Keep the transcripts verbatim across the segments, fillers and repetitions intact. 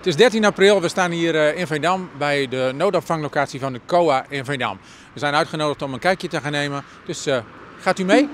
Het is dertien april, we staan hier in Veendam bij de noodopvanglocatie van de C O A in Veendam. We zijn uitgenodigd om een kijkje te gaan nemen, dus uh, gaat u mee?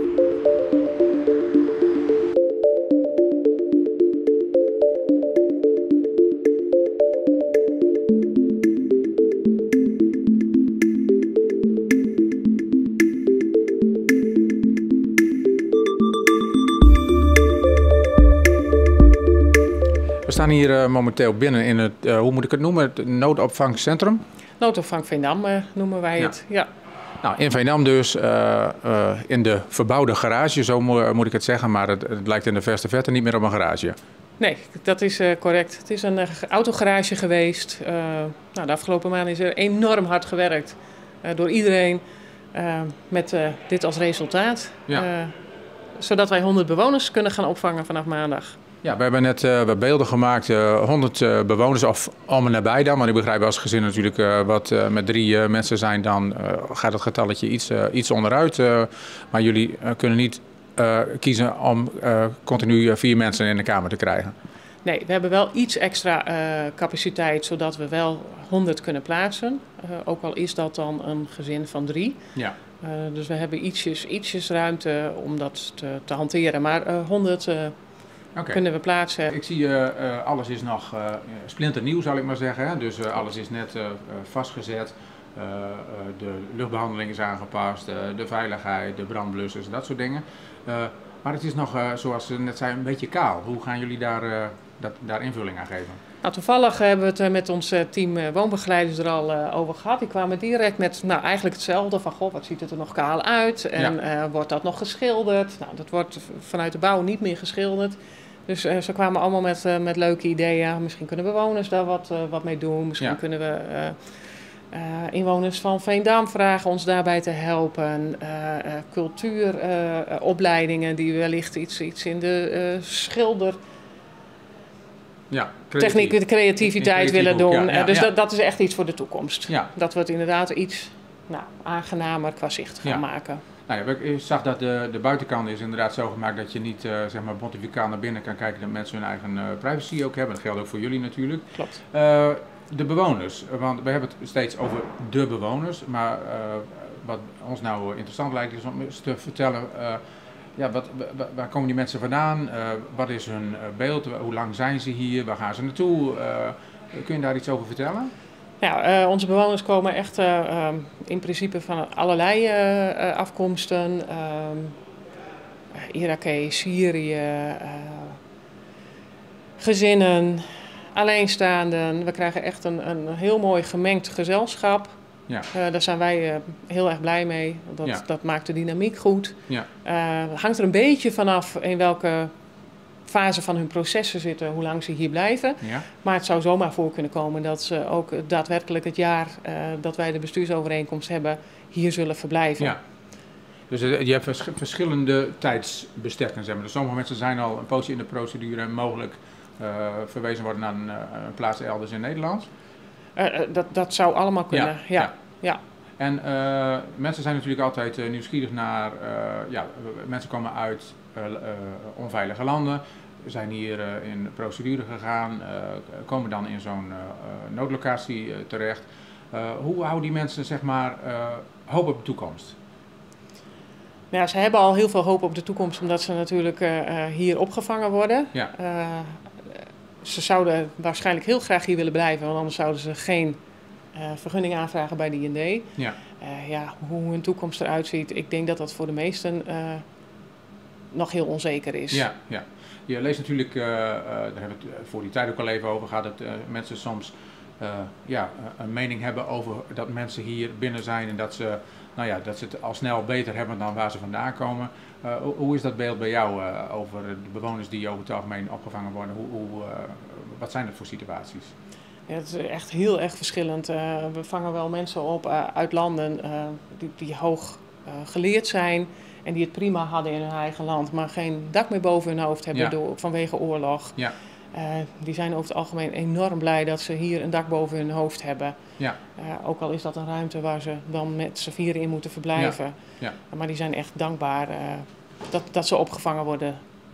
We staan hier uh, momenteel binnen in het, uh, hoe moet ik het noemen, het noodopvangcentrum? Noodopvang Veendam uh, noemen wij ja. het, ja. Nou, in Veendam dus, uh, uh, in de verbouwde garage, zo mo moet ik het zeggen, maar het, het lijkt in de verste verte niet meer op een garage. Nee, dat is uh, correct. Het is een uh, autogarage geweest. Uh, nou, de afgelopen maanden is er enorm hard gewerkt uh, door iedereen uh, met uh, dit als resultaat. Ja. Uh, zodat wij honderd bewoners kunnen gaan opvangen vanaf maandag. Ja, we hebben net uh, wat beelden gemaakt, uh, honderd uh, bewoners of om en nabij dan. Maar ik begrijp als gezin natuurlijk uh, wat uh, met drie uh, mensen zijn, dan uh, gaat het getalletje iets, uh, iets onderuit. Uh, maar jullie uh, kunnen niet uh, kiezen om uh, continu vier mensen in de kamer te krijgen. Nee, we hebben wel iets extra uh, capaciteit, zodat we wel honderd kunnen plaatsen. Uh, ook al is dat dan een gezin van drie. Ja. Uh, dus we hebben ietsjes, ietsjes ruimte om dat te, te hanteren. Maar uh, honderd... Uh, Okay. Kunnen we plaatsen. Ik zie uh, uh, alles is nog uh, splinternieuw, zal ik maar zeggen. Hè? Dus uh, alles is net uh, vastgezet. Uh, uh, de luchtbehandeling is aangepast, uh, de veiligheid, de brandblussers, dat soort dingen. Uh, maar het is nog, uh, zoals ze net zei, een beetje kaal. Hoe gaan jullie daar, uh, dat, daar invulling aan geven? Nou, toevallig hebben we het met ons team woonbegeleiders er al uh, over gehad. Die kwamen direct met nou, eigenlijk hetzelfde van, goh, wat ziet het er nog kaal uit? En ja. uh, wordt dat nog geschilderd? Nou, dat wordt vanuit de bouw niet meer geschilderd. Dus uh, ze kwamen allemaal met, uh, met leuke ideeën. Misschien kunnen bewoners daar wat, uh, wat mee doen. Misschien ja. kunnen we uh, uh, inwoners van Veendam vragen ons daarbij te helpen. Uh, uh, cultuuropleidingen uh, die wellicht iets, iets in de uh, schilder... Ja, techniek, de creativiteit willen doen. Ja, ja, dus ja. Dat, dat is echt iets voor de toekomst. Ja. Dat we het inderdaad iets nou, aangenamer qua zicht gaan ja. maken. Nou ja, ik zag dat de, de buitenkant is inderdaad zo gemaakt dat je niet uh, zeg maar pontificaal naar binnen kan kijken, dat mensen hun eigen uh, privacy ook hebben. Dat geldt ook voor jullie natuurlijk. Klopt. Uh, de bewoners, want we hebben het steeds over de bewoners, maar uh, wat ons nou interessant lijkt is om eens te vertellen, uh, ja, wat, waar komen die mensen vandaan, uh, wat is hun beeld, hoe lang zijn ze hier, waar gaan ze naartoe, uh, kun je daar iets over vertellen? Ja, uh, onze bewoners komen echt uh, uh, in principe van allerlei uh, afkomsten. Uh, Irakees, Syrië, uh, gezinnen, alleenstaanden. We krijgen echt een, een heel mooi gemengd gezelschap. Ja. Uh, daar zijn wij uh, heel erg blij mee. Dat, ja. dat maakt de dynamiek goed. Ja. Uh, het hangt er een beetje vanaf in welke fase van hun processen zitten, hoe lang ze hier blijven. Ja. Maar het zou zomaar voor kunnen komen dat ze ook daadwerkelijk het jaar uh, dat wij de bestuursovereenkomst hebben, hier zullen verblijven. Ja. Dus je hebt vers verschillende tijdsbestek. Zeg maar. Dus sommige mensen zijn al een poosje in de procedure en mogelijk uh, verwezen worden naar een, een plaats elders in Nederland. Uh, dat, dat zou allemaal kunnen, ja. ja. ja. ja. En uh, mensen zijn natuurlijk altijd uh, nieuwsgierig naar, uh, ja, mensen komen uit uh, uh, onveilige landen, zijn hier uh, in procedure gegaan, uh, komen dan in zo'n uh, noodlocatie uh, terecht. Uh, hoe houden die mensen, zeg maar, uh, hoop op de toekomst? Ja, ze hebben al heel veel hoop op de toekomst, omdat ze natuurlijk uh, hier opgevangen worden. Ja. Uh, ze zouden waarschijnlijk heel graag hier willen blijven, want anders zouden ze geen uh, vergunning aanvragen bij de I N D. Ja. Uh, ja, hoe hun toekomst eruit ziet, ik denk dat dat voor de meesten uh, nog heel onzeker is. Ja, ja. Je leest natuurlijk, uh, uh, daar hebben we het voor die tijd ook al even over gehad, dat uh, mensen soms uh, ja, een mening hebben over dat mensen hier binnen zijn en dat ze, nou ja, dat ze het al snel beter hebben dan waar ze vandaan komen. Uh, hoe is dat beeld bij jou uh, over de bewoners die over het algemeen opgevangen worden? Hoe, hoe, uh, wat zijn dat voor situaties? Ja, het is echt heel erg verschillend. Uh, we vangen wel mensen op uh, uit landen uh, die, die hoog uh, geleerd zijn en die het prima hadden in hun eigen land, maar geen dak meer boven hun hoofd hebben ja. door, vanwege oorlog. Ja. Uh, die zijn over het algemeen enorm blij dat ze hier een dak boven hun hoofd hebben. Ja. Uh, ook al is dat een ruimte waar ze dan met z'n vieren in moeten verblijven. Ja. Ja. Uh, maar die zijn echt dankbaar uh, dat, dat ze opgevangen worden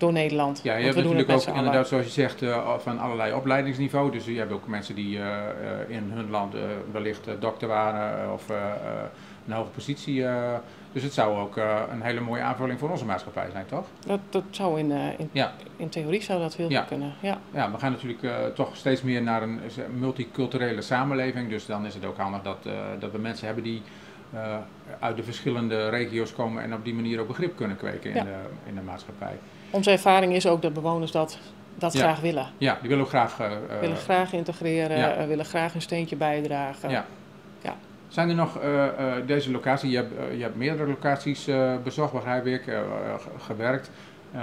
door Nederland. Ja, je hebt natuurlijk ook inderdaad, zoals je zegt, uh, van allerlei opleidingsniveau. Dus je hebt ook mensen die uh, uh, in hun land uh, wellicht uh, dokter waren uh, of uh, uh, een hoge positie. Uh, dus het zou ook uh, een hele mooie aanvulling voor onze maatschappij zijn, toch? Dat, dat zou in, uh, in, ja. in theorie zou dat heel goed ja. kunnen. Ja. ja, we gaan natuurlijk uh, toch steeds meer naar een multiculturele samenleving. Dus dan is het ook handig dat, uh, dat we mensen hebben die uh, uit de verschillende regio's komen en op die manier ook begrip kunnen kweken in, ja. de, in de maatschappij. Onze ervaring is ook dat bewoners dat, dat ja. graag willen. Ja, die willen ook graag... Uh, willen graag integreren, ja. uh, willen graag een steentje bijdragen. Ja. Ja. Zijn er nog uh, uh, deze locatie, je hebt, uh, je hebt meerdere locaties uh, bezocht, begrijp ik, uh, gewerkt.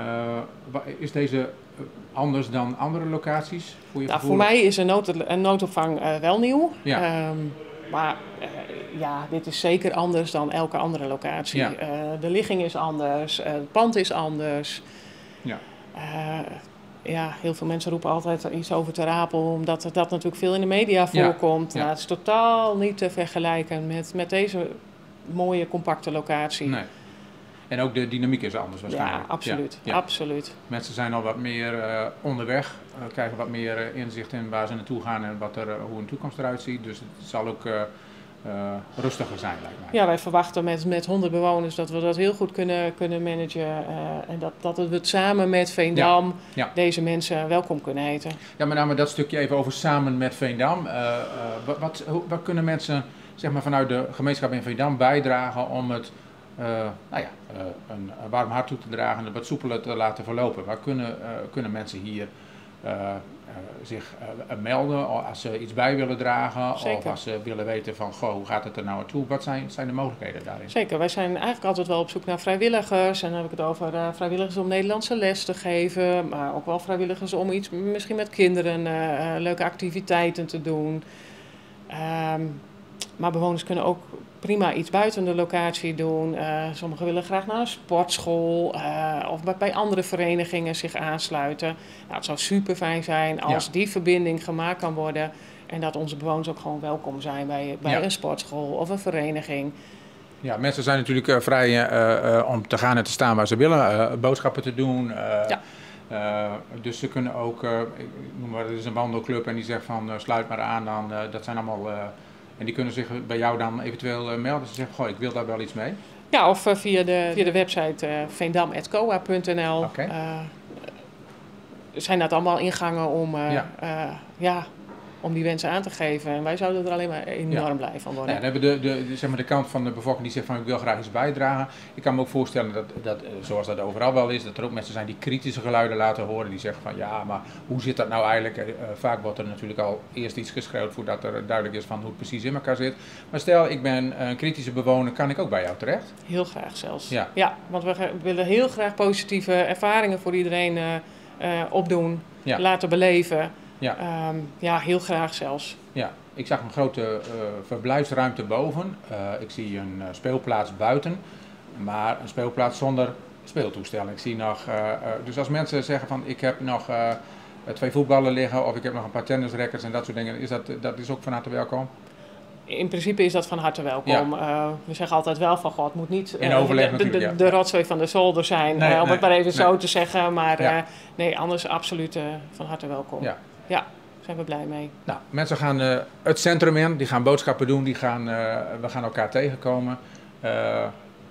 Uh, is deze anders dan andere locaties? Voor, je nou, voor mij is een, nood, een noodopvang uh, wel nieuw. Ja. Um, maar uh, ja, dit is zeker anders dan elke andere locatie. Ja. Uh, de ligging is anders, uh, het pand is anders. Ja. Uh, ja, heel veel mensen roepen altijd iets over Ter Apel, omdat dat natuurlijk veel in de media voorkomt. Ja. Ja. Nou, het is totaal niet te vergelijken met, met deze mooie, compacte locatie. Nee. En ook de dynamiek is anders waarschijnlijk. Ja, absoluut. Ja. absoluut. Mensen zijn al wat meer uh, onderweg, uh, krijgen wat meer uh, inzicht in waar ze naartoe gaan en wat er, uh, hoe hun toekomst eruit ziet. Dus het zal ook uh, uh, rustiger zijn, lijkt mij. Ja, wij verwachten met, met honderd bewoners dat we dat heel goed kunnen, kunnen managen. Uh, en dat, dat we het samen met Veendam ja. Ja. deze mensen welkom kunnen heten. Ja, met name dat stukje even over samen met Veendam. Uh, uh, wat, wat, hoe, wat kunnen mensen zeg maar, vanuit de gemeenschap in Veendam bijdragen om het uh, nou ja, uh, een, een warm hart toe te dragen en het wat soepeler te laten verlopen? Waar kunnen, uh, kunnen mensen hier uh, uh, zich uh, melden als ze iets bij willen dragen? Zeker. Of als ze willen weten van, goh, hoe gaat het er nou naartoe? Wat zijn, zijn de mogelijkheden daarin? Zeker, wij zijn eigenlijk altijd wel op zoek naar vrijwilligers. En dan heb ik het over uh, vrijwilligers om Nederlandse les te geven. Maar ook wel vrijwilligers om iets, misschien met kinderen, uh, uh, leuke activiteiten te doen. Um, maar bewoners kunnen ook prima iets buiten de locatie doen. Uh, sommigen willen graag naar een sportschool uh, of bij, bij andere verenigingen zich aansluiten. Nou, het zou super fijn zijn als ja. die verbinding gemaakt kan worden en dat onze bewoners ook gewoon welkom zijn bij, bij ja. een sportschool of een vereniging. Ja, mensen zijn natuurlijk uh, vrij uh, uh, om te gaan en te staan waar ze willen, uh, boodschappen te doen. Uh, ja. Uh, dus ze kunnen ook, uh, ik noem maar, er is een wandelclub en die zegt van uh, sluit maar aan, dan, uh, dat zijn allemaal... Uh, En die kunnen zich bij jou dan eventueel uh, melden. Ze zeggen, goh, ik wil daar wel iets mee. Ja, of uh, via, de, via de website uh, veendam punt c o a punt n l. Okay. Uh, zijn dat allemaal ingangen om, uh, ja. Uh, ja, om die wensen aan te geven. En wij zouden er alleen maar enorm ja. blij van worden. Ja, dan hebben we de, de, zeg maar de kant van de bevolking die zegt van ik wil graag iets bijdragen. Ik kan me ook voorstellen dat, dat zoals dat overal wel is, dat er ook mensen zijn die kritische geluiden laten horen. Die zeggen van ja, maar hoe zit dat nou eigenlijk? Uh, vaak wordt er natuurlijk al eerst iets geschreeuwd voordat er duidelijk is van hoe het precies in elkaar zit. Maar stel, ik ben een kritische bewoner, kan ik ook bij jou terecht? Heel graag zelfs. Ja, ja want we willen heel graag positieve ervaringen voor iedereen uh, uh, opdoen, ja. laten beleven. Ja. Um, ja, heel graag zelfs. Ja, ik zag een grote uh, verblijfsruimte boven. Uh, ik zie een uh, speelplaats buiten, maar een speelplaats zonder speeltoestellen. Ik zie nog, uh, uh, dus als mensen zeggen van ik heb nog uh, twee voetballen liggen of ik heb nog een paar tennisrackets en dat soort dingen, is dat, dat is ook van harte welkom? In principe is dat van harte welkom. Ja. Uh, we zeggen altijd wel van, god, het moet niet uh, in overleg de, de, de, ja. de rotzooi van de zolder zijn, nee, uh, om nee, het maar even nee. zo te zeggen. Maar ja. uh, nee, anders absoluut uh, van harte welkom. Ja. Ja, zijn we blij mee. Nou, mensen gaan uh, het centrum in, die gaan boodschappen doen, die gaan, uh, we gaan elkaar tegenkomen. Uh,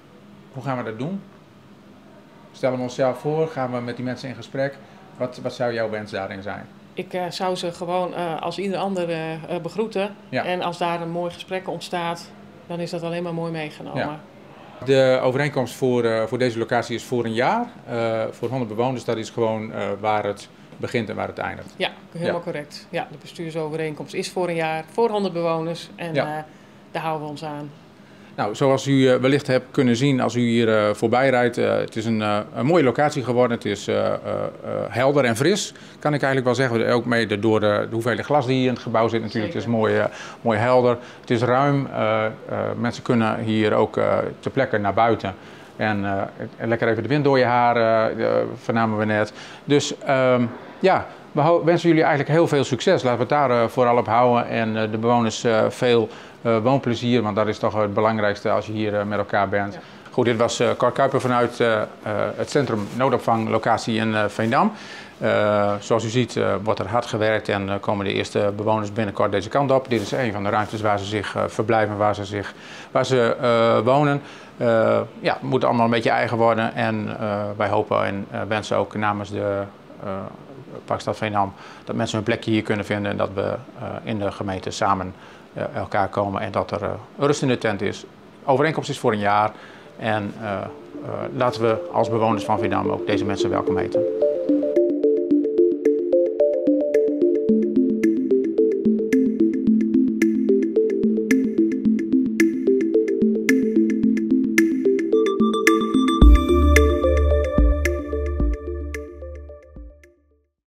hoe gaan we dat doen? Stellen we onszelf voor, gaan we met die mensen in gesprek. Wat, wat zou jouw wens daarin zijn? Ik uh, zou ze gewoon uh, als ieder ander uh, begroeten. Ja. En als daar een mooi gesprek ontstaat, dan is dat alleen maar mooi meegenomen. Ja. De overeenkomst voor, uh, voor deze locatie is voor een jaar. Uh, voor honderd bewoners, dat is gewoon uh, waar het begint en waar het eindigt. Ja, helemaal ja. correct. Ja, de bestuursovereenkomst is voor een jaar, voor honderd bewoners. En ja. uh, daar houden we ons aan. Nou, zoals u uh, wellicht hebt kunnen zien als u hier uh, voorbij rijdt, uh, het is een, uh, een mooie locatie geworden. Het is uh, uh, uh, helder en fris, kan ik eigenlijk wel zeggen. Ook mede door de, de hoeveelheid glas die hier in het gebouw zit natuurlijk. Zeker. Het is mooi, uh, mooi helder. Het is ruim. Uh, uh, mensen kunnen hier ook uh, ter plekke naar buiten. En uh, lekker even de wind door je haar, uh, uh, vernamen we net. Dus um, ja, we wensen jullie eigenlijk heel veel succes. Laten we het daar uh, vooral op houden en uh, de bewoners uh, veel uh, woonplezier, want dat is toch het belangrijkste als je hier uh, met elkaar bent. Ja. Goed, dit was uh, Cor Kuiper vanuit uh, uh, het Centrum Noodopvanglocatie in uh, Veendam. Uh, zoals u ziet uh, wordt er hard gewerkt en uh, komen de eerste bewoners binnenkort deze kant op. Dit is een van de ruimtes waar ze zich uh, verblijven, waar ze, zich, waar ze uh, wonen. Uh, ja, het moet allemaal een beetje eigen worden en uh, wij hopen en uh, wensen ook namens de uh, Parkstad Veendam dat mensen hun plekje hier kunnen vinden en dat we uh, in de gemeente samen uh, elkaar komen en dat er uh, rust in de tent is. Overeenkomst is voor een jaar en uh, uh, laten we als bewoners van Veendam ook deze mensen welkom heten.